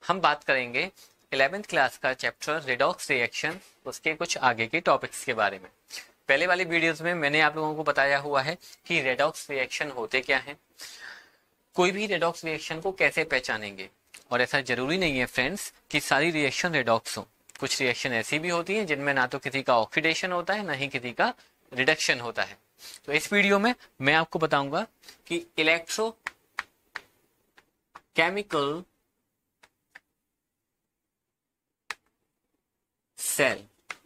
हम बात करेंगे 11th क्लास का चैप्टर रेडॉक्स रिएक्शन, उसके कुछ आगे के टॉपिक्स के बारे में। पहले वाली वीडियोस में मैंने आप लोगों को बताया हुआ है कि रेडॉक्स रिएक्शन होते क्या हैं, कोई भी रेडॉक्स रिएक्शन को कैसे पहचानेंगे। और ऐसा जरूरी नहीं है फ्रेंड्स कि सारी रिएक्शन रेडॉक्स हो, कुछ रिएक्शन ऐसी भी होती हैं जिनमें ना तो किसी का ऑक्सीडेशन होता है ना ही किसी का रिडक्शन होता है। तो इस वीडियो में मैं आपको बताऊंगा कि इलेक्ट्रो केमिकल सेल,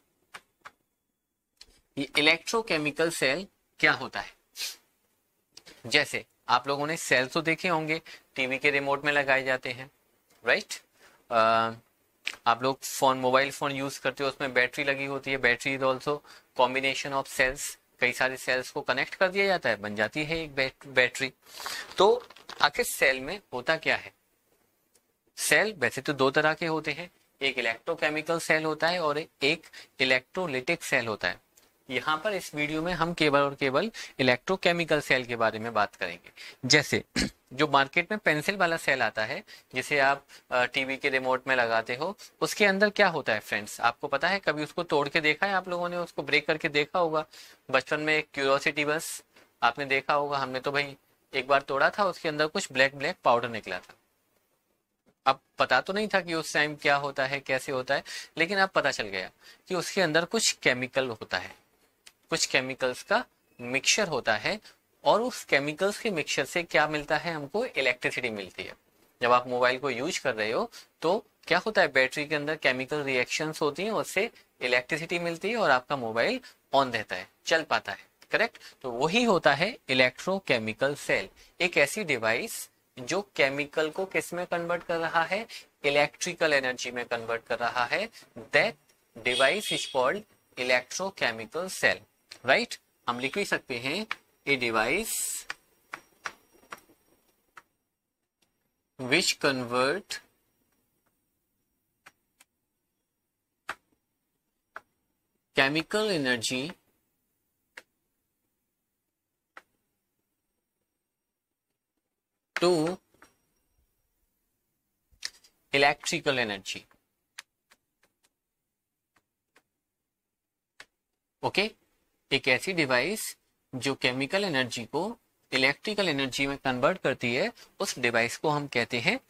ये इलेक्ट्रोकेमिकल सेल क्या होता है। जैसे आप लोगों ने सेल तो देखे होंगे, टीवी के रिमोट में लगाए जाते हैं, राइट। आप लोग फोन, मोबाइल फोन यूज करते हो, उसमें बैटरी लगी होती है। Battery is also combination of cells, कई सारे सेल्स को कनेक्ट कर दिया जाता है, बन जाती है एक बैटरी। तो आखिर सेल में होता क्या है। सेल वैसे तो दो तरह के होते हैं, एक इलेक्ट्रोकेमिकल सेल होता है और एक इलेक्ट्रोलिटिक सेल होता है। यहाँ पर इस वीडियो में हम केवल और केवल इलेक्ट्रोकेमिकल सेल के बारे में बात करेंगे। जैसे जो मार्केट में पेंसिल वाला सेल आता है, जिसे आप टीवी के रिमोट में लगाते हो, उसके अंदर क्या होता है फ्रेंड्स, आपको पता है? कभी उसको तोड़ के देखा है आप लोगों ने? उसको ब्रेक करके देखा होगा बचपन में, एक क्यूरियोसिटी बस आपने देखा होगा। हमने तो भाई एक बार तोड़ा था, उसके अंदर कुछ ब्लैक ब्लैक पाउडर निकला था। अब पता तो नहीं था कि उस टाइम क्या होता है, कैसे होता है, लेकिन अब पता चल गया कि उसके अंदर कुछ केमिकल होता है, कुछ केमिकल्स का मिक्सचर होता है। और उस केमिकल्स के मिक्सचर से क्या मिलता है, हमको इलेक्ट्रिसिटी मिलती है। जब आप मोबाइल को यूज कर रहे हो तो क्या होता है, बैटरी के अंदर केमिकल रिएक्शंस होती हैं, उससे इलेक्ट्रिसिटी मिलती है और आपका मोबाइल ऑन रहता है, चल पाता है, करेक्ट। तो वही होता है इलेक्ट्रोकेमिकल सेल, एक ऐसी डिवाइस जो केमिकल को किस में कन्वर्ट कर रहा है, इलेक्ट्रिकल एनर्जी में कन्वर्ट कर रहा है। That device is called electrochemical cell, right. हम लिख भी सकते हैं a device which convert chemical energy to electrical energy. Okay, एक ऐसी डिवाइस जो केमिकल एनर्जी को इलेक्ट्रिकल एनर्जी में कन्वर्ट करती है, उस डिवाइस को हम कहते हैं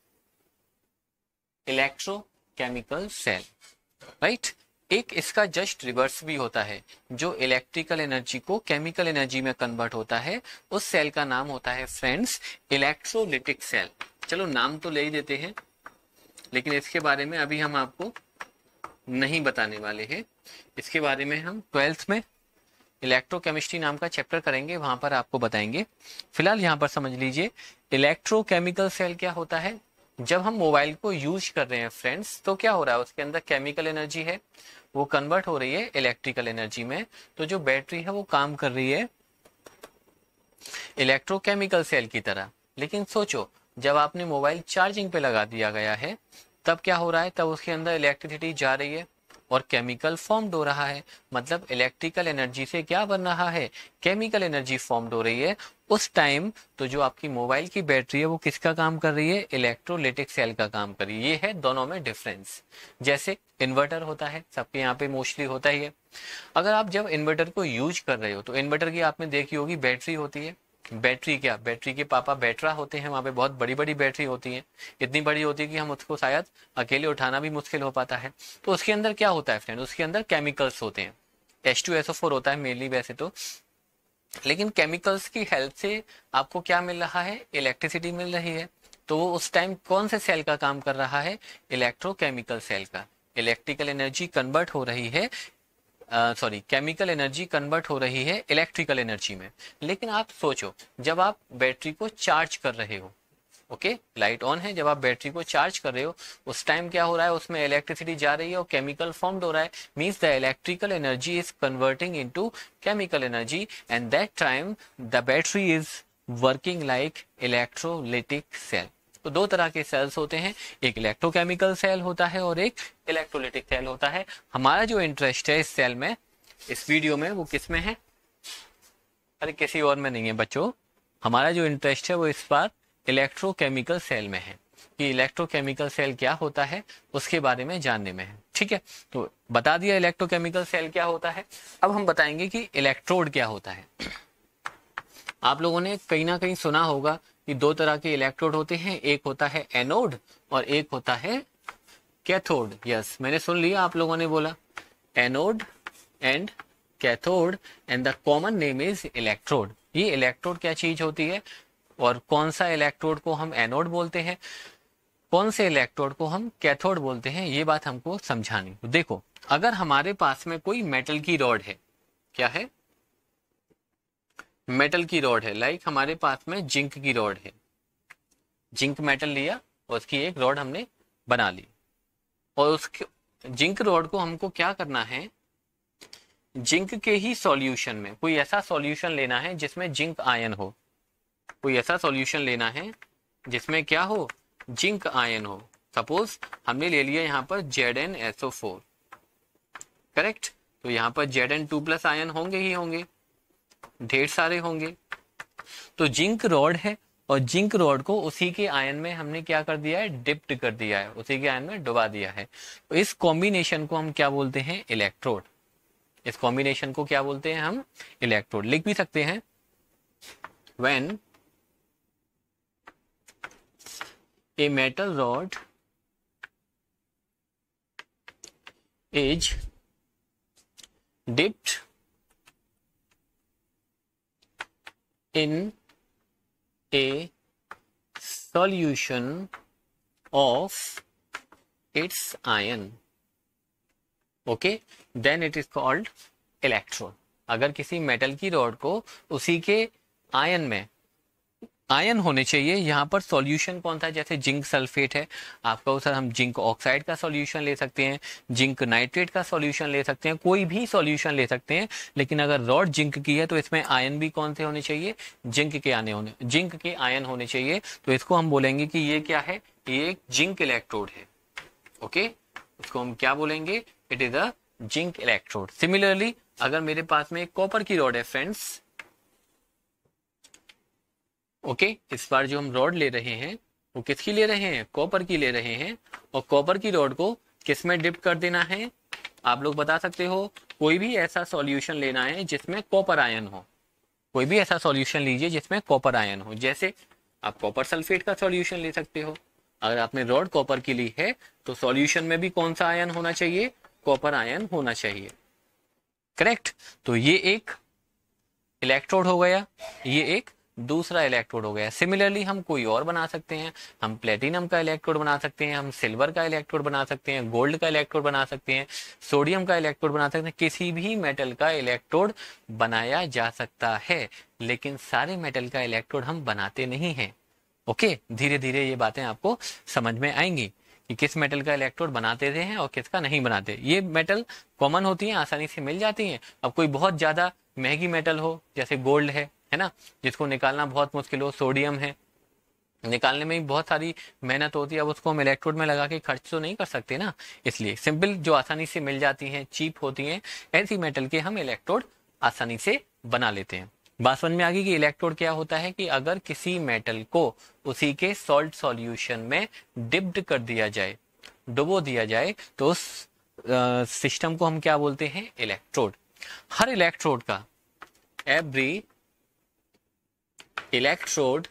इलेक्ट्रोकेमिकल सेल, राइट। एक इसका जस्ट रिवर्स भी होता है, जो इलेक्ट्रिकल एनर्जी को केमिकल एनर्जी में कन्वर्ट होता है, उस सेल का नाम होता है फ्रेंड्स इलेक्ट्रोलिटिक सेल। चलो नाम तो ले ही देते हैं, लेकिन इसके बारे में अभी हम आपको नहीं बताने वाले हैं। इसके बारे में हम 12th में इलेक्ट्रोकेमिस्ट्री नाम का चैप्टर करेंगे, वहां पर आपको बताएंगे। फिलहाल यहाँ पर समझ लीजिए इलेक्ट्रोकेमिकल सेल क्या होता है। जब हम मोबाइल को यूज कर रहे हैं फ्रेंड्स, तो क्या हो रहा है, उसके अंदर केमिकल एनर्जी है, वो कन्वर्ट हो रही है इलेक्ट्रिकल एनर्जी में। तो जो बैटरी है वो काम कर रही है इलेक्ट्रोकेमिकल सेल की तरह। लेकिन सोचो, जब आपने मोबाइल चार्जिंग पे लगा दिया गया है, तब क्या हो रहा है, तब उसके अंदर इलेक्ट्रिसिटी जा रही है और केमिकल फॉर्म्ड हो रहा है। मतलब इलेक्ट्रिकल एनर्जी से क्या बन रहा है, केमिकल एनर्जी फॉर्म्ड हो रही है उस टाइम। तो जो आपकी मोबाइल की बैटरी है वो किसका काम कर रही है, इलेक्ट्रोलिटिक सेल का काम कर रही है। ये है दोनों में डिफरेंस। जैसे इन्वर्टर होता है, सबके यहाँ पे मोस्टली होता ही है। अगर आप जब इन्वर्टर को यूज कर रहे हो तो इन्वर्टर की आपने देखी होगी बैटरी होती है। बैटरी क्या, बैटरी के पापा बैटरा होते हैं, वहां पे बहुत बड़ी बड़ी बैटरी होती है, इतनी बड़ी होती है कि हम उसको शायद अकेले उठाना भी मुश्किल हो पाता है। तो उसके अंदर क्या होता है फ्रेंड, उसके अंदर केमिकल्स होते हैं, H2SO4 होता है मेनली वैसे तो, लेकिन केमिकल्स की हेल्प से आपको क्या मिल रहा है, इलेक्ट्रिसिटी मिल रही है। तो वो उस टाइम कौन से सेल का काम कर रहा है, इलेक्ट्रोकेमिकल सेल का। इलेक्ट्रिकल एनर्जी कन्वर्ट हो रही है, केमिकल एनर्जी कन्वर्ट हो रही है इलेक्ट्रिकल एनर्जी में। लेकिन आप सोचो, जब आप बैटरी को चार्ज कर रहे हो, ओके, लाइट ऑन है, जब आप बैटरी को चार्ज कर रहे हो उस टाइम क्या हो रहा है, उसमें इलेक्ट्रिसिटी जा रही है और केमिकल फॉर्म्ड हो रहा है। Means the electrical energy is converting into chemical energy and that time the battery is working like electrolytic cell. तो दो तरह के सेल्स होते हैं, एक इलेक्ट्रोकेमिकल सेल होता है और एक इलेक्ट्रोलिटिक सेल होता है। हमारा जो इंटरेस्ट है इस सेल में, इस वीडियो में, वो किस में है, अरे किसी और में नहीं है बच्चों। हमारा जो इंटरेस्ट है वो इस बार इलेक्ट्रोकेमिकल सेल में है। कि इलेक्ट्रोकेमिकल सेल क्या होता है उसके बारे में जानने में है। ठीक है, तो बता दिया इलेक्ट्रोकेमिकल सेल क्या होता है। अब हम बताएंगे कि इलेक्ट्रोड क्या होता है। आप लोगों ने कहीं ना कहीं सुना होगा कि दो तरह के इलेक्ट्रोड होते हैं, एक होता है एनोड और एक होता है कैथोड। यस, मैंने सुन लिया, आप लोगों ने बोला anode and cathode and the common name is electrode. ये इलेक्ट्रोड क्या चीज होती है और कौन सा इलेक्ट्रोड को हम एनोड बोलते हैं, कौन से इलेक्ट्रोड को हम कैथोड बोलते हैं, ये बात हमको समझानी। देखो, अगर हमारे पास में कोई मेटल की रॉड है, क्या है, मेटल की रॉड है, लाइक हमारे पास में जिंक की रॉड है, जिंक मेटल लिया और उसकी एक रॉड हमने बना ली, और उसके जिंक रॉड को हमको क्या करना है, जिंक के ही सॉल्यूशन में कोई ऐसा सॉल्यूशन लेना है जिसमें जिंक आयन हो, कोई ऐसा सॉल्यूशन लेना है जिसमें क्या हो, जिंक आयन हो। सपोज हमने ले लिया यहाँ पर ZnSO4, करेक्ट, तो यहाँ पर Zn2+ आयन होंगे ही होंगे, ढेर सारे होंगे। तो जिंक रॉड है और जिंक रॉड को उसी के आयन में हमने क्या कर दिया है, डिप्ट कर दिया है, उसी के आयन में डुबा दिया है। तो इस कॉम्बिनेशन को हम क्या बोलते हैं, इलेक्ट्रोड। इस कॉम्बिनेशन को क्या बोलते हैं हम, इलेक्ट्रोड। लिख भी सकते हैं when a metal rod is dipped in a solution of its ion, okay, then it is called electrode। अगर किसी मेटल की रॉड को उसी के आयन में, आयन होने चाहिए, यहाँ पर सॉल्यूशन कौन था, जैसे जिंक सल्फेट है, आपका सर हम जिंक ऑक्साइड का सॉल्यूशन ले सकते हैं, जिंक नाइट्रेट का सॉल्यूशन ले सकते हैं, कोई भी सॉल्यूशन ले सकते हैं, लेकिन अगर रॉड जिंक की है तो इसमें आयन भी कौन से होने चाहिए, जिंक के आयन होने चाहिए। तो इसको हम बोलेंगे कि ये क्या है, ये एक जिंक इलेक्ट्रोड है, ओके, इसको हम क्या बोलेंगे, it is a zinc electrode. Similarly अगर मेरे पास में एक कॉपर की रॉड है फ्रेंड्स, ओके, इस बार जो हम रॉड ले रहे हैं वो किसकी ले रहे हैं, कॉपर की ले रहे हैं, और कॉपर की रॉड को किस में डिप कर देना है, आप लोग बता सकते हो, कोई भी ऐसा सॉल्यूशन लेना है जिसमें कॉपर आयन हो, कोई भी ऐसा सॉल्यूशन लीजिए जिसमें कॉपर आयन हो। जैसे आप कॉपर सल्फेट का सॉल्यूशन ले सकते हो, अगर आपने रॉड कॉपर की ली है तो सॉल्यूशन में भी कौन सा आयन होना चाहिए, कॉपर आयन होना चाहिए, करेक्ट। तो ये एक इलेक्ट्रोड हो गया, ये एक दूसरा इलेक्ट्रोड हो गया। सिमिलरली हम कोई और बना सकते हैं, हम प्लेटिनम का इलेक्ट्रोड बना सकते हैं, हम सिल्वर का इलेक्ट्रोड बना सकते हैं, गोल्ड का इलेक्ट्रोड बना सकते हैं, सोडियम का इलेक्ट्रोड बना सकते हैं, किसी भी मेटल का इलेक्ट्रोड बनाया जा सकता है, लेकिन सारे मेटल का इलेक्ट्रोड हम बनाते नहीं हैं। ओके, धीरे धीरे ये बातें आपको समझ में आएंगी कि किस मेटल का इलेक्ट्रोड बनाते हैं और किसका नहीं बनाते। ये मेटल कॉमन होती हैं, आसानी से मिल जाती हैं। अब कोई बहुत ज्यादा महंगी मेटल हो, जैसे गोल्ड है ना, जिसको निकालना बहुत मुश्किल हो, सोडियम है, निकालने में भी बहुत सारी मेहनत होती है, अब उसको हम इलेक्ट्रोड में लगा के खर्च तो नहीं कर सकते ना, इसलिए सिंपल जो आसानी से मिल जाती हैं, चीप होती हैं, ऐसी मेटल के हम इलेक्ट्रोड आसानी से बना लेते हैं। बात समझ में आ गई कि इलेक्ट्रोड क्या होता है, कि अगर किसी मेटल को उसी के सॉल्ट सॉल्यूशन में डिप्ड कर दिया जाए, डुबो दिया जाए, तो उस सिस्टम को हम क्या बोलते हैं, इलेक्ट्रोड। हर इलेक्ट्रोड का, every electrode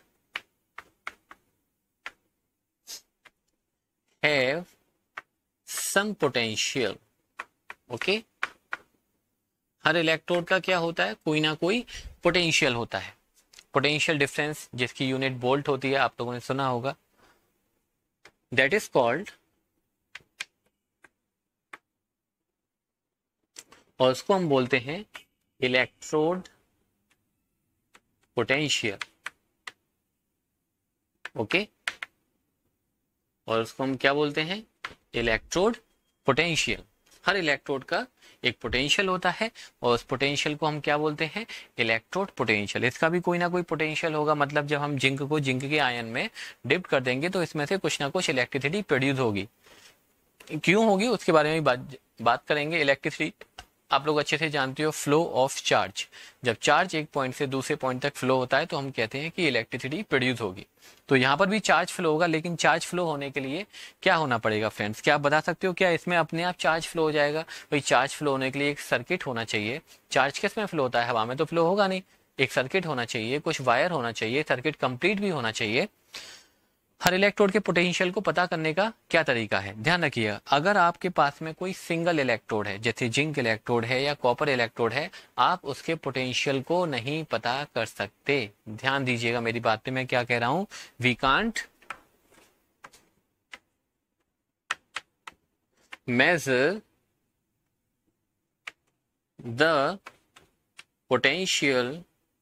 have some potential, okay. हर इलेक्ट्रोड का क्या होता है, कोई ना कोई पोटेंशियल होता है। पोटेंशियल डिफरेंस जिसकी यूनिट वोल्ट होती है, आप लोगों ने सुना होगा, दैट इज कॉल्ड, और उसको हम बोलते हैं इलेक्ट्रोड पोटेंशियल, ओके। और उसको हम क्या बोलते हैं, इलेक्ट्रोड पोटेंशियल। हर इलेक्ट्रोड का एक पोटेंशियल होता है और उस पोटेंशियल को हम क्या बोलते हैं, इलेक्ट्रोड पोटेंशियल। इसका भी कोई ना कोई पोटेंशियल होगा, मतलब जब हम जिंक को जिंक के आयन में डिप कर देंगे तो इसमें से कुछ ना कुछ इलेक्ट्रिसिटी प्रोड्यूस होगी। क्यों होगी उसके बारे में बात करेंगे। इलेक्ट्रिसिटी आप लोग अच्छे से जानते हो फ्लो ऑफ चार्ज। जब चार्ज एक पॉइंट से दूसरे पॉइंट तक फ्लो होता है तो हम कहते हैं कि इलेक्ट्रिसिटी प्रोड्यूस होगी। तो यहाँ पर भी चार्ज फ्लो होगा, लेकिन चार्ज फ्लो होने के लिए क्या होना पड़ेगा फ्रेंड्स? क्या आप बता सकते हो क्या इसमें अपने आप चार्ज फ्लो हो जाएगा? भाई चार्ज फ्लो होने के लिए एक सर्किट होना चाहिए। चार्ज किस में फ्लो होता है? हवा में तो फ्लो होगा नहीं। एक सर्किट होना चाहिए, कुछ वायर होना चाहिए, सर्किट कंप्लीट भी होना चाहिए। हर इलेक्ट्रोड के पोटेंशियल को पता करने का क्या तरीका है? ध्यान रखिएगा, अगर आपके पास में कोई सिंगल इलेक्ट्रोड है, जैसे जिंक इलेक्ट्रोड है या कॉपर इलेक्ट्रोड है, आप उसके पोटेंशियल को नहीं पता कर सकते। ध्यान दीजिएगा मेरी बात पे, मैं क्या कह रहा हूं। We can't measure the potential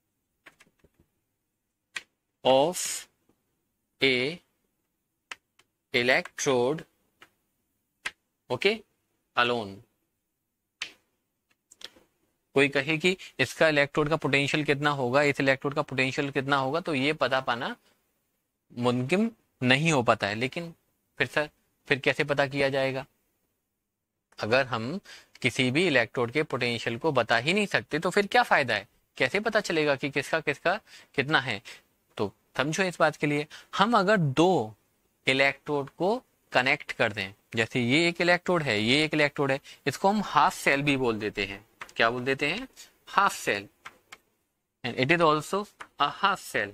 of a electrode okay alone. कोई कहे कि इसका इलेक्ट्रोड का पोटेंशियल कितना होगा, इस इलेक्ट्रोड का पोटेंशियल कितना होगा, तो ये पता पाना मुमकिन नहीं हो पाता है। लेकिन फिर कैसे पता किया जाएगा? अगर हम किसी भी इलेक्ट्रोड के पोटेंशियल को बता ही नहीं सकते तो फिर क्या फायदा है? कैसे पता चलेगा कि किसका किसका कितना है? तो समझो इस बात के लिए, हम अगर दो इलेक्ट्रोड को कनेक्ट कर दें, जैसे ये एक इलेक्ट्रोड है, ये एक इलेक्ट्रोड है, इसको हम हाफ सेल भी बोल देते हैं। क्या बोल देते हैं? Half cell. And it is also a half cell.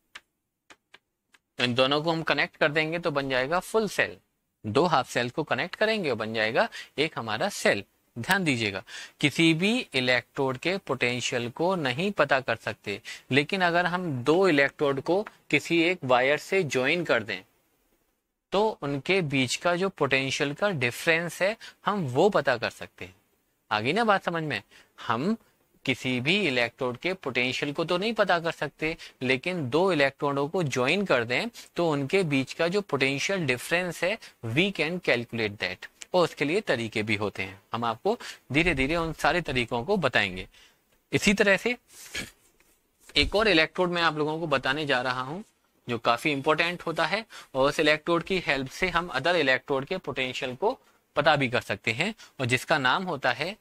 इन दोनों को हम कनेक्ट कर देंगे तो बन जाएगा फुल सेल। दो हाफ सेल को कनेक्ट करेंगे और बन जाएगा एक हमारा सेल। ध्यान दीजिएगा, किसी भी इलेक्ट्रोड के पोटेंशियल को नहीं पता कर सकते, लेकिन अगर हम दो इलेक्ट्रोड को किसी एक वायर से ज्वाइन कर दें तो उनके बीच का जो पोटेंशियल का डिफरेंस है हम वो पता कर सकते हैं। आगे ना बात समझ में? हम किसी भी इलेक्ट्रोड के पोटेंशियल को तो नहीं पता कर सकते, लेकिन दो इलेक्ट्रोडों को ज्वाइन कर दें तो उनके बीच का जो पोटेंशियल डिफरेंस है वी कैन कैलकुलेट दैट। और उसके लिए तरीके भी होते हैं, हम आपको धीरे धीरे उन सारे तरीकों को बताएंगे। इसी तरह से एक और इलेक्ट्रोड मैं आप लोगों को बताने जा रहा हूं जो काफी इंपॉर्टेंट होता है, और उस इलेक्ट्रोड की हेल्प से हम अदर इलेक्ट्रोड के पोटेंशियल को पता भी कर सकते हैं, और जिसका नाम होता है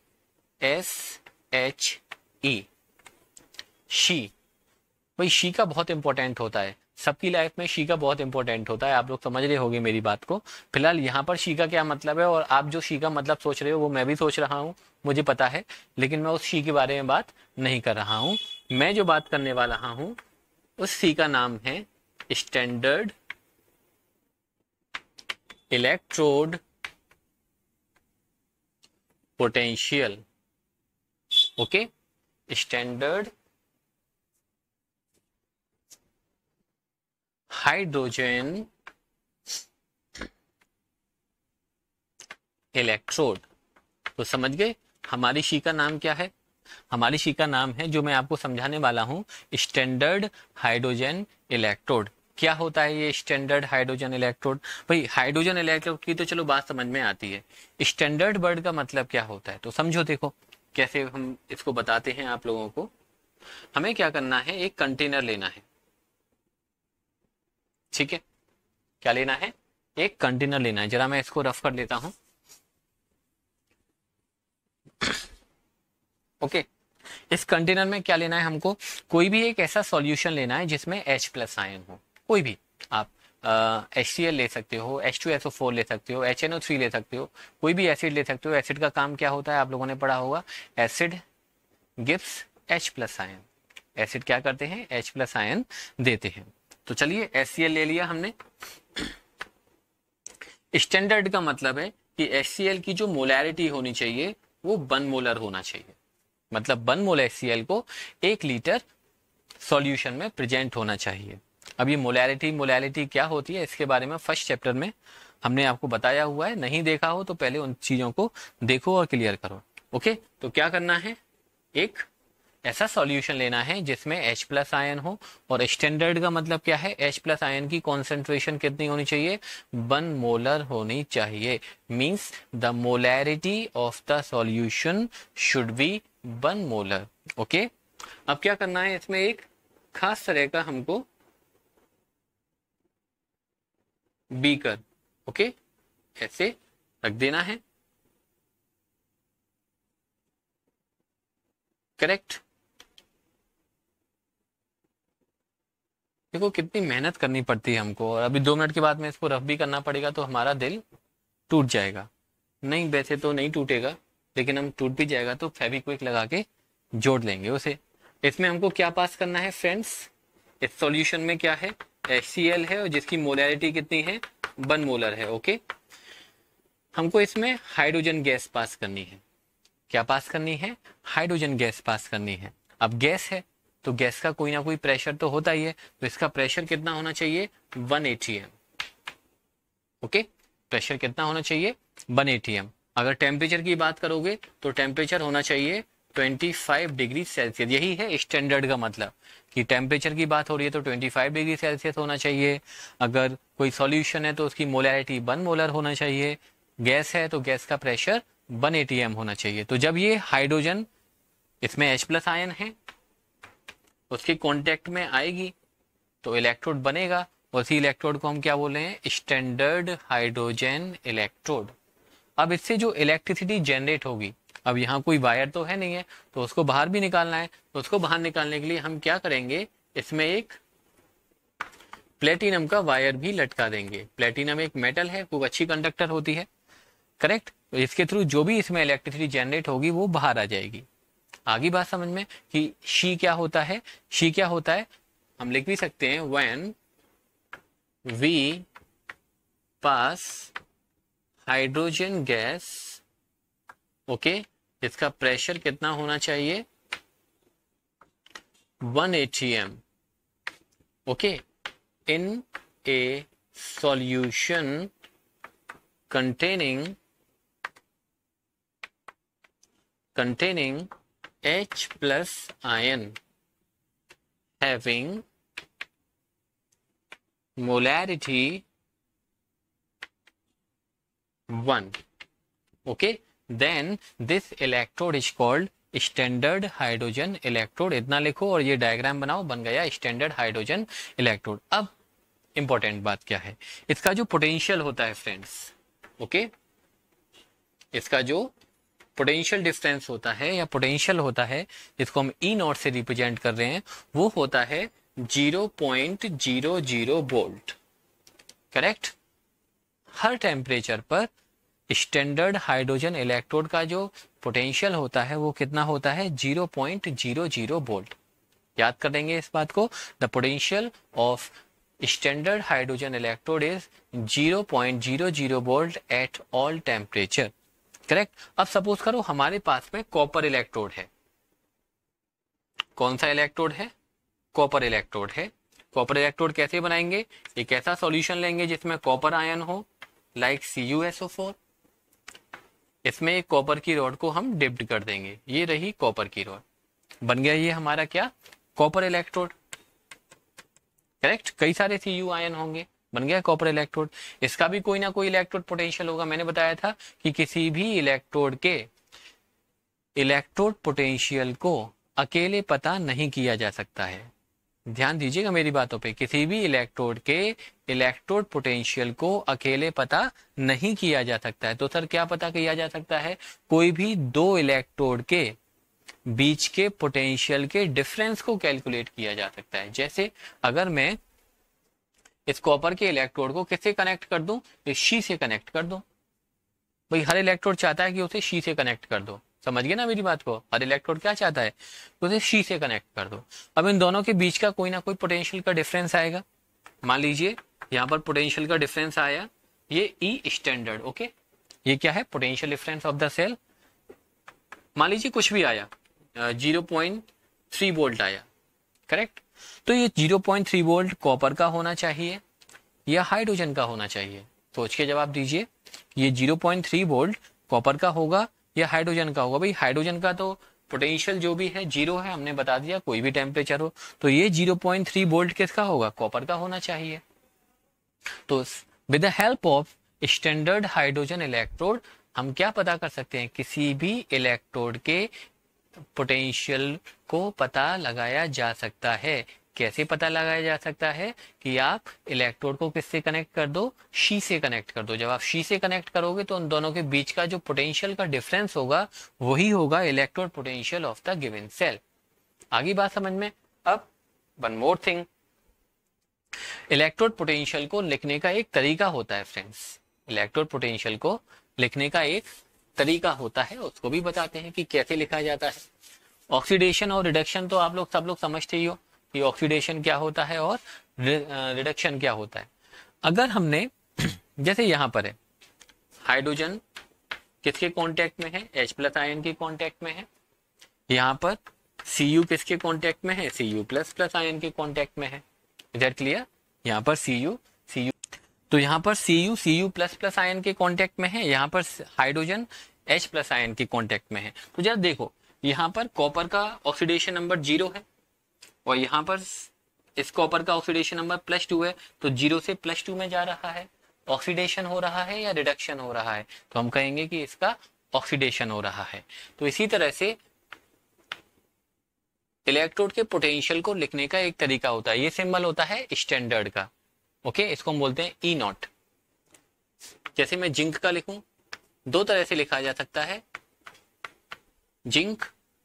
SHE, शी। भाई शी का बहुत इंपॉर्टेंट होता है, सबकी लाइफ में शी का बहुत इंपॉर्टेंट होता है। आप लोग समझ रहे होंगे मेरी बात को। फिलहाल यहाँ पर शी का क्या मतलब है, और आप जो शी का मतलब सोच रहे हो वो मैं भी सोच रहा हूँ, मुझे पता है, लेकिन मैं उस शी के बारे में बात नहीं कर रहा हूँ। मैं जो बात करने वाला हूँ उस शी का नाम है standard electrode potential. Okay, standard hydrogen electrode. तो समझ गए हमारी शी का नाम क्या है? हमारी शी का नाम है, जो मैं आपको समझाने वाला हूं, स्टैंडर्ड हाइड्रोजन इलेक्ट्रोड। क्या होता है ये स्टैंडर्ड हाइड्रोजन इलेक्ट्रोड? भाई हाइड्रोजन इलेक्ट्रोड की तो चलो बात समझ में आती है, स्टैंडर्ड वर्ड का मतलब क्या होता है तो समझो। देखो कैसे हम इसको बताते हैं आप लोगों को। हमें क्या करना है, एक कंटेनर लेना है, ठीक है? क्या लेना है? एक कंटेनर लेना है। जरा मैं इसको रफ कर लेता हूं। ओके, इस कंटेनर में क्या लेना है हमको? कोई भी एक ऐसा सॉल्यूशन लेना है जिसमें H+ आयन हो। कोई भी, आप HCl ले सकते हो, H2SO4 ले सकते हो, HNO3 ले सकते हो, कोई भी एसिड ले सकते हो। एसिड का काम क्या होता है आप लोगों ने पढ़ा होगा, acid gives H+ ion. Acid क्या करते हैं? H+ आयन देते हैं। तो चलिए HCl ले लिया हमने। स्टैंडर्ड का मतलब है कि HCl की जो मोलैरिटी होनी चाहिए वो 1 मोलर होना चाहिए। मतलब 1 मोल HCl को 1 लीटर सॉल्यूशन में प्रेजेंट होना चाहिए। अब ये मोलैरिटी क्या होती है इसके बारे में फर्स्ट चैप्टर में हमने आपको बताया हुआ है। नहीं देखा हो तो पहले उन चीजों को देखो और क्लियर करो। ओके, तो क्या करना है, एक ऐसा सॉल्यूशन लेना है जिसमें H+ आयन हो। और स्टैंडर्ड का मतलब क्या है, H+ आयन की कॉन्सेंट्रेशन कितनी होनी चाहिए? 1 मोलर होनी चाहिए। Means the molarity of the solution should be 1 molar. Okay, अब क्या करना है, इसमें एक खास तरह का हमको बीकर, ओके, ऐसे रख देना है। करेक्ट। देखो कितनी मेहनत करनी पड़ती है हमको, और अभी 2 मिनट के बाद में इसको रफ भी करना पड़ेगा तो हमारा दिल टूट जाएगा। नहीं, वैसे तो नहीं टूटेगा, लेकिन हम टूट भी जाएगा तो फेविक्विक लगा के जोड़ लेंगे उसे। इसमें हमको क्या पास करना है फ्रेंड्स, इस सॉल्यूशन में क्या है, HCl है और जिसकी मोलैरिटी कितनी है, 1 मोलर है। ओके, हमको इसमें हाइड्रोजन गैस पास करनी है। क्या पास करनी है, हाइड्रोजन गैस पास करनी है। अब गैस है तो गैस का कोई ना कोई प्रेशर तो होता ही है, तो इसका प्रेशर कितना होना चाहिए, 1 atm। ओके, प्रेशर कितना होना चाहिए, 1 atm। अगर टेम्परेचर की बात करोगे तो टेम्परेचर होना चाहिए 25 डिग्री सेल्सियस। यही है स्टैंडर्ड का मतलब, कि टेम्परेचर की बात हो रही है तो 25 डिग्री सेल्सियस होना चाहिए। अगर कोई सॉल्यूशन है तो उसकी मोलैरिटी 1 मोलर होना चाहिए। गैस है तो गैस का प्रेशर 1 atm होना चाहिए। तो जब ये हाइड्रोजन, इसमें H+ आयन है, उसके कांटेक्ट में आएगी तो इलेक्ट्रोड बनेगा, उसी इलेक्ट्रोड को हम क्या बोल रहे हैं, स्टैंडर्ड हाइड्रोजन इलेक्ट्रोड। अब इससे जो इलेक्ट्रिसिटी जनरेट होगी, अब यहाँ कोई वायर तो है नहीं है तो उसको बाहर भी निकालना है, तो उसको बाहर निकालने के लिए हम क्या करेंगे, इसमें एक प्लेटिनम का वायर भी लटका देंगे। प्लेटिनम एक मेटल है, खूब अच्छी कंडक्टर होती है, करेक्ट। तो इसके थ्रू जो भी इसमें इलेक्ट्रिसिटी जनरेट होगी वो बाहर आ जाएगी। आगे बात समझ में कि शी क्या होता है, शी क्या होता है, हम लिख भी सकते हैं when we pass hydrogen gas, okay, इसका प्रेशर कितना होना चाहिए, 1 atm, okay, in a solution containing H+ ion having molarity 1. Okay, then this electrode is called standard hydrogen electrode. इतना लिखो और ये डायग्राम बनाओ, बन गया स्टैंडर्ड हाइड्रोजन इलेक्ट्रोड। अब इंपॉर्टेंट बात क्या है, इसका जो पोटेंशियल होता है फ्रेंड्स, ओके, इसका जो पोटेंशियल डिफरेंस होता है या पोटेंशियल होता है, जिसको हम E0 से रिप्रेजेंट कर रहे हैं, वो होता है 0.00 वोल्ट, करेक्ट। हर टेम्परेचर पर स्टैंडर्ड हाइड्रोजन इलेक्ट्रोड का जो पोटेंशियल होता है वो कितना होता है, 0.00 वोल्ट। याद कर देंगे इस बात को, the potential of standard hydrogen electrode is 0.00 volt at all temperature, correct. अब सपोज करो हमारे पास में कॉपर इलेक्ट्रोड है। कौन सा इलेक्ट्रोड है, कॉपर इलेक्ट्रोड है। कॉपर इलेक्ट्रोड कैसे बनाएंगे, एक ऐसा सॉल्यूशन लेंगे जिसमें कॉपर आयन हो, लाइक CuSO4। इसमें एक कॉपर की रॉड को हम डिप्ड कर देंगे, ये रही कॉपर की रॉड, बन गया ये हमारा क्या, कॉपर इलेक्ट्रोड, करेक्ट। कई सारे Cu आयन होंगे, बन गया कॉपर इलेक्ट्रोड। इसका भी कोई ना कोई इलेक्ट्रोड पोटेंशियल होगा। मैंने बताया था कि किसी भी इलेक्ट्रोड के इलेक्ट्रोड पोटेंशियल को अकेले पता नहीं किया जा सकता है। ध्यान दीजिएगा मेरी बातों पे, किसी भी इलेक्ट्रोड के इलेक्ट्रोड पोटेंशियल को अकेले पता नहीं किया जा सकता है। तो सर क्या पता किया जा सकता है, कोई भी 2 इलेक्ट्रोड के बीच के पोटेंशियल के डिफरेंस को कैलकुलेट किया जा सकता है। जैसे अगर मैं इस कॉपर के इलेक्ट्रोड को किससे कनेक्ट कर दूं, इस शी से कनेक्ट कर दूं। भाई हर इलेक्ट्रोड चाहता है कि उसे शी से कनेक्ट कर दो, समझ गए ना मेरी बात को, हर इलेक्ट्रोड क्या चाहता है, उसे शी से कनेक्ट कर दो। अब इन दोनों के बीच का कोई ना कोई पोटेंशियल का डिफरेंस आएगा। मान लीजिए यहाँ पर पोटेंशियल का डिफरेंस आया, ये E स्टैंडर्ड, ओके, ये क्या है, potential difference of the cell. मान लीजिए कुछ भी आया, 0.3 वोल्ट आया, करेक्ट। तो ये 0.3 वोल्ट कॉपर का होना चाहिए या हाइड्रोजन का होना चाहिए, सोच के जवाब दीजिए। ये 0.3 वोल्ट कॉपर का होगा या हाइड्रोजन का होगा। भाई हाइड्रोजन का तो पोटेंशियल जो भी है 0 है, हमने बता दिया, कोई भी टेम्परेचर हो, तो ये 0.3 वोल्ट किसका होगा, कॉपर का होना चाहिए। तो with the help of standard hydrogen electrode हम क्या पता कर सकते हैं, किसी भी इलेक्ट्रोड के पोटेंशियल को पता लगाया जा सकता है। कैसे पता लगाया जा सकता है कि आप इलेक्ट्रोड को किससे कनेक्ट कर दो, शी से कनेक्ट कर दो। जब आप शी से कनेक्ट करोगे तो उन दोनों के बीच का जो पोटेंशियल का डिफरेंस होगा वही होगा electrode potential of the given cell. आगे बात समझ में। अब one more thing, electrode potential को लिखने का एक तरीका होता है फ्रेंड्स। इलेक्ट्रोड पोटेंशियल को लिखने का एक तरीका होता है, उसको भी बताते हैं कि कैसे लिखा जाता है। ऑक्सीडेशन और रिडक्शन तो आप लोग सब लोग समझते ही हो कि ऑक्सीडेशन क्या होता है और रिडक्शन क्या होता है। अगर हमने जैसे यहाँ पर है हाइड्रोजन किसके कांटेक्ट में है, H+ आयन के कांटेक्ट में है। यहाँ पर Cu किसके कांटेक्ट में है, Cu++ आयन के कांटेक्ट में है। Is that clear? यहाँ पर Cu तो यहाँ पर Cu++ आयन के कांटेक्ट में है, यहाँ पर हाइड्रोजन H+ आयन के कांटेक्ट में है। तो जरा देखो यहाँ पर कॉपर का ऑक्सीडेशन नंबर 0 है और यहाँ पर इस कॉपर का ऑक्सीडेशन नंबर +2 है, तो 0 से +2 में जा रहा है। ऑक्सीडेशन हो रहा है या रिडक्शन हो रहा है, तो हम कहेंगे कि इसका ऑक्सीडेशन हो रहा है। तो इसी तरह से इलेक्ट्रोड के पोटेंशियल को लिखने का एक तरीका होता है, ये सिंबल होता है स्टैंडर्ड का। ओके, इसको हम बोलते हैं E0। जैसे मैं जिंक का लिखूं, दो तरह से लिखा जा सकता है, जिंक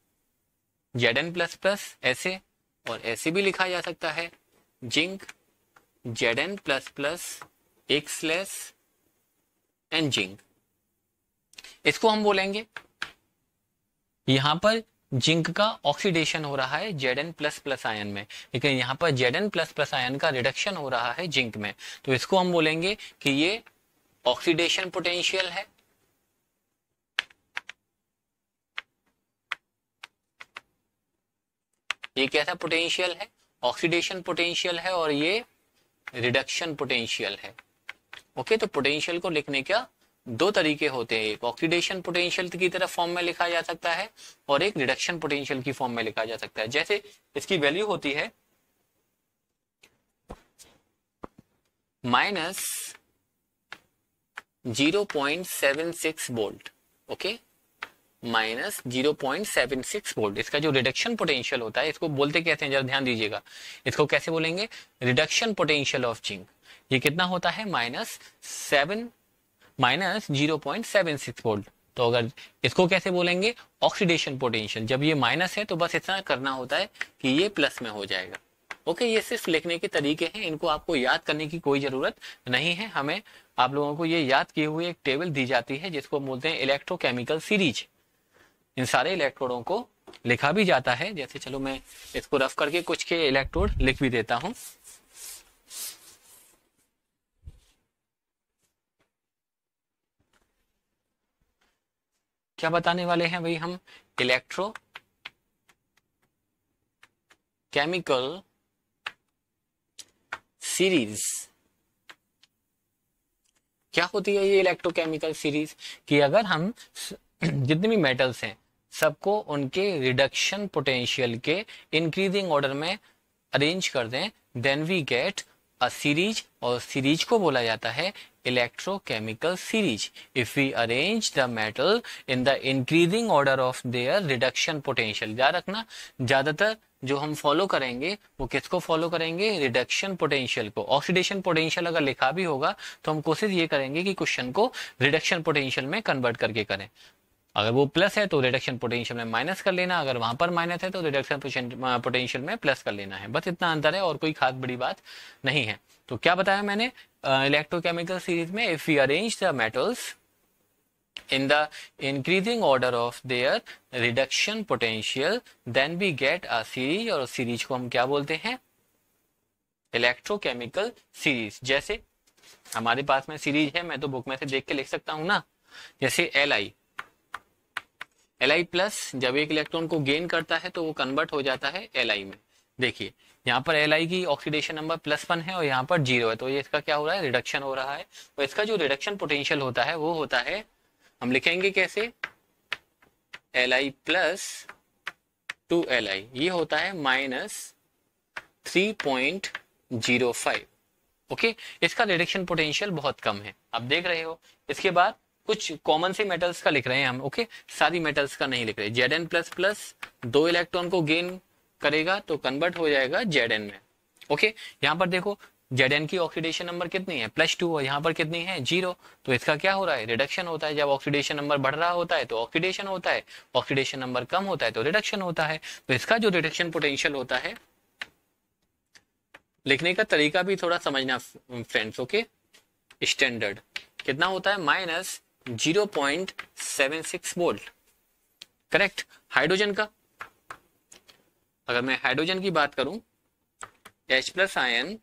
Zn++ ऐसे, और ऐसे भी लिखा जा सकता है zinc Zn++ X and zinc. इसको हम बोलेंगे यहां पर जिंक का ऑक्सीडेशन हो रहा है Zn++ आयन में, लेकिन यहाँ पर Zn++ आयन का रिडक्शन हो रहा है जिंक में, तो इसको हम बोलेंगे कि ये ऑक्सीडेशन पोटेंशियल है। ये कैसा पोटेंशियल है, ऑक्सीडेशन पोटेंशियल है, और ये रिडक्शन पोटेंशियल है। ओके, तो पोटेंशियल को लिखने का दो तरीके होते हैं, एक ऑक्सीडेशन पोटेंशियल की तरह फॉर्म में लिखा जा सकता है और एक रिडक्शन पोटेंशियल की फॉर्म में लिखा जा सकता है। जैसे इसकी वैल्यू होती है -0.76 वोल्ट। Okay, -0.76 volt. इसका जो रिडक्शन पोटेंशियल होता है, इसको बोलते कैसे हैं जरा ध्यान दीजिएगा, इसको कैसे बोलेंगे, रिडक्शन पोटेंशियल ऑफ जिंक। ये कितना होता है, -0.76 वोल्ट। तो अगर इसको कैसे बोलेंगे, ऑक्सीडेशन पोटेंशियल। जब ये माइनस है तो बस इतना करना होता है कि ये प्लस में हो जाएगा। ओके, ये सिर्फ लिखने के तरीके हैं, इनको आपको याद करने की कोई जरूरत नहीं है। हमें आप लोगों को ये याद किए हुए एक टेबल दी जाती है जिसको बोलते हैं इलेक्ट्रोकेमिकल सीरीज। इन सारे इलेक्ट्रोडों को लिखा भी जाता है। जैसे चलो मैं इसको रफ करके कुछ के इलेक्ट्रोड लिख भी देता हूं। क्या बताने वाले हैं भाई हम, इलेक्ट्रो केमिकल सीरीज। क्या होती है ये इलेक्ट्रोकेमिकल सीरीज, कि अगर हम जितने भी मेटल्स हैं सबको उनके रिडक्शन पोटेंशियल के इंक्रीजिंग ऑर्डर में अरेंज कर दें, then we get a series, और सीरीज को बोला जाता है electrochemical series. If we arrange the metal in the increasing order of their reduction potential. याद रखना, ज्यादातर जो हम फॉलो करेंगे वो किसको फॉलो करेंगे, रिडक्शन पोटेंशियल को। ऑक्सीडेशन पोटेंशियल अगर लिखा भी होगा तो हम कोशिश ये करेंगे कि क्वेश्चन को रिडक्शन पोटेंशियल में कन्वर्ट करके करें। अगर वो प्लस है तो रिडक्शन पोटेंशियल में माइनस कर लेना, अगर वहां पर माइनस है तो रिडक्शन पोटेंशियल में प्लस कर लेना है। बस इतना अंतर है और कोई खास बड़ी बात नहीं है। तो क्या बताया मैंने इलेक्ट्रोकेमिकल सीरीज में, if we arrange the metals in the increasing order of their reduction potential then we get a series, और सीरीज को हम क्या बोलते हैं, इलेक्ट्रोकेमिकल सीरीज। जैसे हमारे पास में सीरीज है, मैं तो बुक में से देख के लिख सकता हूं ना। जैसे Li प्लस जब एक इलेक्ट्रॉन को गेन करता है तो वो कन्वर्ट हो जाता है Li में। देखिए यहाँ पर Li की ऑक्सीडेशन नंबर +1 है और यहाँ पर 0 है, तो ये इसका क्या हो रहा है, रिडक्शन हो रहा है। तो इसका जो रिडक्शन पोटेंशियल होता है वो होता है, हम लिखेंगे कैसे, Li प्लस 2Li, ये होता है -3.05। ओके, इसका रिडक्शन पोटेंशियल बहुत कम है, आप देख रहे हो। इसके बाद कुछ कॉमन से मेटल्स का लिख रहे हैं हम। ओके, सारी मेटल्स का नहीं लिख रहे। Zn++ 2 इलेक्ट्रॉन को गेन करेगा तो कन्वर्ट हो जाएगा Zn में। ओके, यहाँ पर देखो Zn की ऑक्सीडेशन नंबर कितनी है, +2, और यहाँ पर कितनी है, 0। तो इसका क्या हो रहा है, रिडक्शन होता है। जब ऑक्सीडेशन नंबर बढ़ रहा होता है तो ऑक्सीडेशन होता है, ऑक्सीडेशन नंबर कम होता है तो रिडक्शन होता है। तो इसका जो रिडक्शन पोटेंशियल होता है, लिखने का तरीका भी थोड़ा समझना फ्रेंड्स। ओके, स्टैंडर्ड कितना होता है, -0.76 वोल्ट। करेक्ट। हाइड्रोजन का, अगर मैं हाइड्रोजन की बात करूं, H+ आयन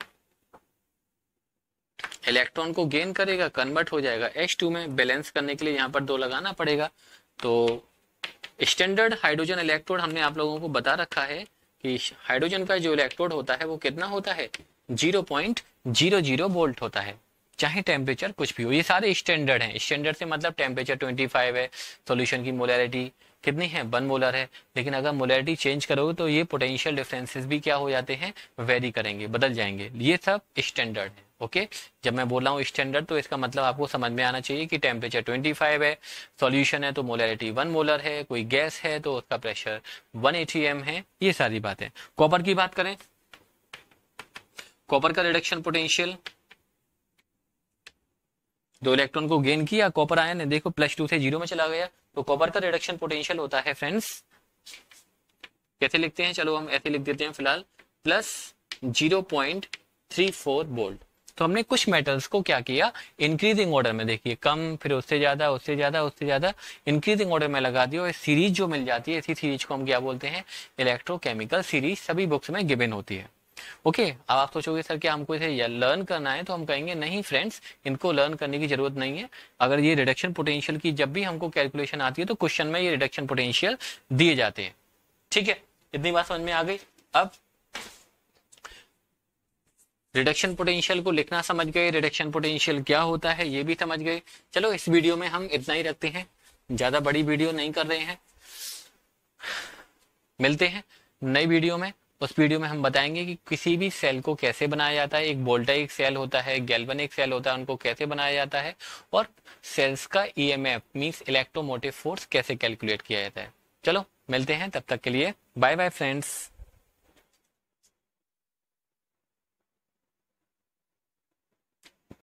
इलेक्ट्रॉन को गेन करेगा, कन्वर्ट हो जाएगा H2 में। बैलेंस करने के लिए यहाँ पर 2 लगाना पड़ेगा। तो स्टैंडर्ड हाइड्रोजन इलेक्ट्रोड हमने आप लोगों को बता रखा है कि हाइड्रोजन का जो इलेक्ट्रोड होता है वो कितना होता है, 0.00 वोल्ट होता है, चाहे टेम्परेचर कुछ भी हो। ये सारे स्टैंडर्ड हैं। स्टैंडर्ड से मतलब टेम्परेचर 25 है, सॉल्यूशन की मोलैरिटी कितनी है, 1 मोलर है। लेकिन अगर मोलैरिटी चेंज करोगे तो ये पोटेंशियल डिफरेंसेस भी क्या हो जाते हैं, वेरी करेंगे, बदल जाएंगे। ये सब स्टैंडर्ड है। ओके, जब मैं बोल रहा हूँ स्टैंडर्ड तो इसका मतलब आपको समझ में आना चाहिए कि टेम्परेचर 25 है, सॉल्यूशन है तो मोलैरिटी 1 मोलर है, कोई गैस है तो उसका प्रेशर 180 m है। ये सारी बातें। कॉपर की बात करें, कॉपर का रिडक्शन पोटेंशियल, 2 इलेक्ट्रॉन को गेन किया, कॉपर आयन है, देखो +2 से 0 में चला गया। तो कॉपर का रिडक्शन पोटेंशियल होता है फ्रेंड्स, कैसे लिखते हैं, चलो हम ऐसे लिख देते हैं फिलहाल, +0.34 वोल्ट। तो हमने कुछ मेटल्स को क्या किया, इंक्रीजिंग ऑर्डर में, देखिए कम, फिर उससे ज्यादा, उससे ज्यादा, उससे ज्यादा, इंक्रीजिंग ऑर्डर में लगा दिया। और सीरीज जो मिल जाती है, इसी सीरीज को हम क्या बोलते हैं, इलेक्ट्रोकेमिकल सीरीज। सभी बुक्स में गिवन होती है। ओके, अब आप सोचोगे सर क्या हमको इसे लर्न करना है, तो हम कहेंगे नहीं फ्रेंड्स, इनको लर्न करने की जरूरत नहीं है। अगर ये रिडक्शन पोटेंशियल की जब भी हमको कैलकुलेशन आती है तो क्वेश्चन में ये रिडक्शन पोटेंशियल दिए जाते हैं। ठीक है, इतनी बात समझ में आ गई। अब रिडक्शन पोटेंशियल को लिखना समझ गए, रिडक्शन पोटेंशियल क्या होता है ये भी समझ गए। चलो इस वीडियो में हम इतना ही रखते हैं, ज्यादा बड़ी वीडियो नहीं कर रहे हैं। मिलते हैं नई वीडियो में। उस वीडियो में हम बताएंगे कि किसी भी सेल को कैसे बनाया जाता है। एक वोल्टाइक सेल होता है, गैल्वेनिक सेल होता है, उनको कैसे बनाया जाता है, और सेल्स का ईएमएफ मींस इलेक्ट्रोमोटिव फोर्स कैसे कैलकुलेट किया जाता है। चलो मिलते हैं, तब तक के लिए बाय बाय फ्रेंड्स।